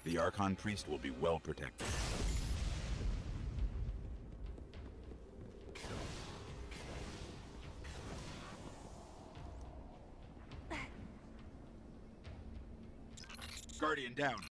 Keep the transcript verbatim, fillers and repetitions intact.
The Archon Priest will be well protected. Guardian down.